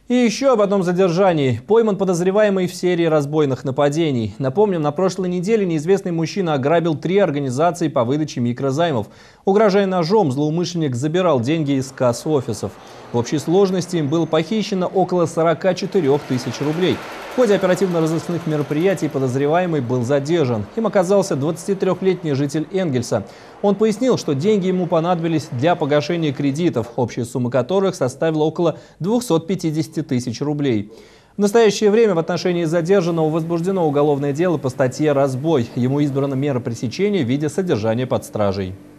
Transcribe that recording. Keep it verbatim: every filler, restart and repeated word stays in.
И еще об одном задержании. Пойман подозреваемый в серии разбойных нападений. Напомним, на прошлой неделе неизвестный мужчина ограбил три организации по выдаче микрозаймов. Угрожая ножом, злоумышленник забирал деньги из касс офисов. В общей сложности им было похищено около сорока четырёх тысяч рублей. В ходе оперативно-розыскных мероприятий подозреваемый был задержан. Им оказался двадцатитрёхлетний житель Энгельса. Он пояснил, что деньги ему понадобились для погашения кредитов, общая сумма которых составила около двухсот пятидесяти тысяч рублей. В настоящее время в отношении задержанного возбуждено уголовное дело по статье «Разбой». Ему избрана мера пресечения в виде содержания под стражей.